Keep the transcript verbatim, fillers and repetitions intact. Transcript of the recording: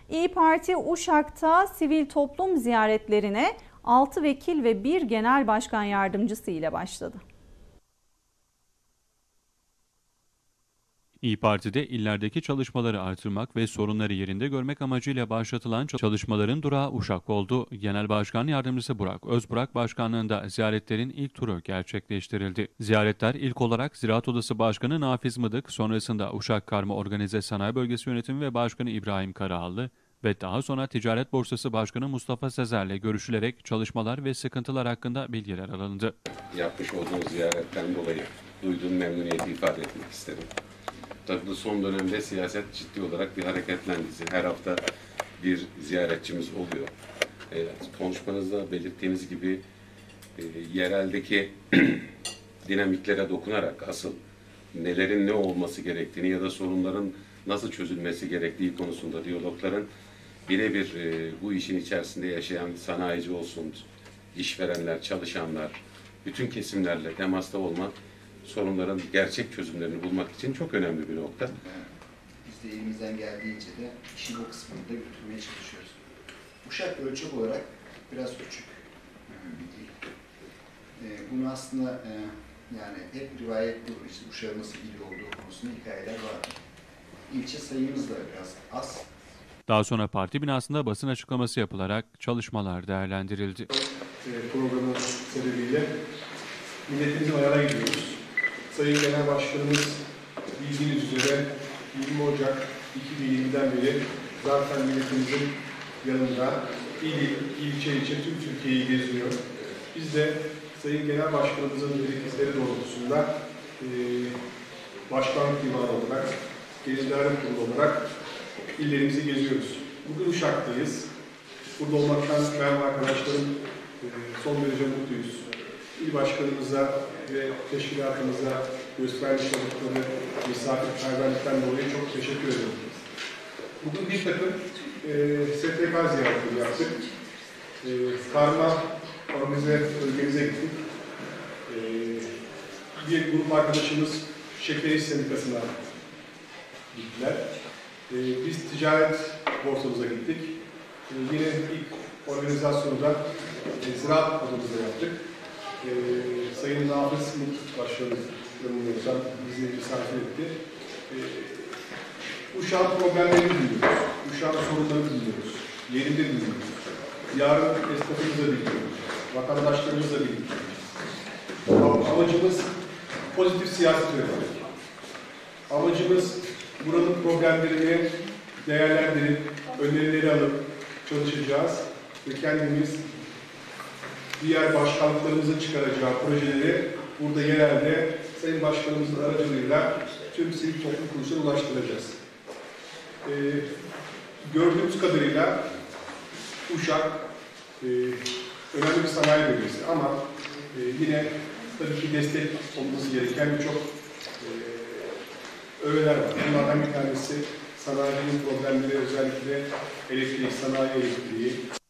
İYİ Parti Uşak'ta sivil toplum ziyaretlerine altı vekil ve bir genel başkan yardımcısı ile başladı. İYİ Parti'de illerdeki çalışmaları artırmak ve sorunları yerinde görmek amacıyla başlatılan çalışmaların durağı Uşak oldu. Genel Başkan Yardımcısı Burak Özburak başkanlığında ziyaretlerin ilk turu gerçekleştirildi. Ziyaretler ilk olarak Ziraat Odası Başkanı Nafiz Mıdık, sonrasında Uşak Karma Organize Sanayi Bölgesi Yönetimi ve Başkanı İbrahim Karahallı ve daha sonra Ticaret Borsası Başkanı Mustafa Sezer'le görüşülerek çalışmalar ve sıkıntılar hakkında bilgiler alındı. Yapmış olduğunuz ziyaretten dolayı duyduğum memnuniyeti ifade etmek isterim. Tabii son dönemde siyaset ciddi olarak bir hareketlendi. Her hafta bir ziyaretçimiz oluyor. E, konuşmanızda belirttiğiniz gibi e, yereldeki dinamiklere dokunarak asıl nelerin ne olması gerektiğini ya da sorunların nasıl çözülmesi gerektiği konusunda diyalogların birebir e, bu işin içerisinde yaşayan sanayici olsun, işverenler, çalışanlar, bütün kesimlerle temasta olmak, sorunların gerçek çözümlerini bulmak için çok önemli bir nokta. Biz de elimizden geldiğince de işin o kısmını da götürmeye çalışıyoruz. Uşak ölçek olarak biraz küçük bir il. Ee, bunu aslında e, yani hep rivayet bu, işte Uşak'ın nasıl il olduğu konusunda hikayeler var. İlçe sayımız da biraz az. Daha sonra parti binasında basın açıklaması yapılarak çalışmalar değerlendirildi. Programın sebebiyle milletimizin ayağına gidiyoruz. Sayın Genel Başkanımız bildiğiniz üzere yirmi Ocak iki bin yirmiden beri zaten milletimizin yanında il, ilçe ilçe tüm Türkiye'yi geziyor. Biz de Sayın Genel Başkanımızın direktifleri doğrultusunda e, başkanlık divanı olarak, Geziler Kurulu olarak illerimizi geziyoruz. Bugün Uşak'tayız. Burada olmaktan ben ve arkadaşlarım e, son derece mutluyuz. İl Başkanımıza ve teşkilatımıza göstermiş oldukları misafirperverlikten dolayı çok teşekkür ederim. Bugün bir takım e, S T K ziyaretleri yaptık. E, Karma Organize bölgemize gittik. E, bir grup arkadaşımız Şeker İş Sendikası'na gittiler. E, biz ticaret borsamıza gittik. E, yine ilk organizasyonda e, ziraat odamızda yaptık. Ee, Sayın Nafiz Mıdık Başkanı yanılmıyorsam bizi misafir etti. Ee, Uşak'ın problemlerini dinliyoruz. Uşak'ın sorunlarını dinliyoruz. Yerinde dinliyoruz. Yarın esnafımızla dinliyoruz. Vatandaşlarımızla dinliyoruz. Amacımız pozitif siyaset üretmek. Amacımız buranın problemlerini değerlendirip, önerileri alıp çalışacağız ve kendimiz diğer başkanlıklarımızın çıkaracağı projeleri burada yerelde Sayın Başkanımızın aracılığıyla tüm sivil toplum kuruluşuna ulaştıracağız. Ee, gördüğümüz kadarıyla Uşak e, önemli bir sanayi bölgesi ama e, yine tabii ki destek olması gereken birçok e, öğeler var. Bunlardan bir tanesi sanayinin problemleri, özellikle elektrik, sanayi elektriği.